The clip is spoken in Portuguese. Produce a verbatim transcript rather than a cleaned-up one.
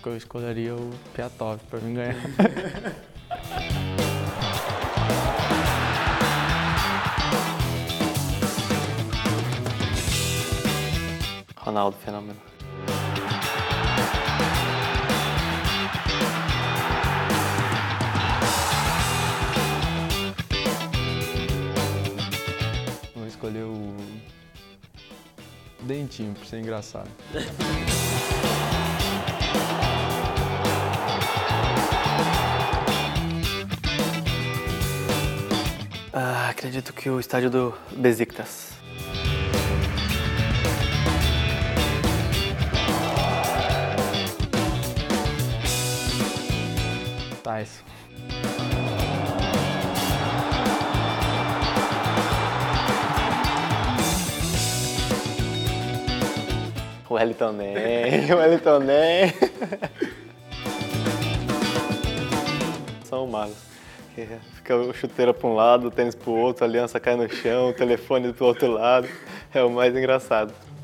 que eu escolheria o Piatóvio pra mim ganhar. Ronaldo, fenômeno. Vou escolher o Dentinho, por ser engraçado. Ah, acredito que o estádio do Besiktas. Tyson. O Wellington Nem, o Wellington Nem. São magos. Fica o chuteiro para um lado, o tênis para o outro, a aliança cai no chão, o telefone para o outro lado. É o mais engraçado.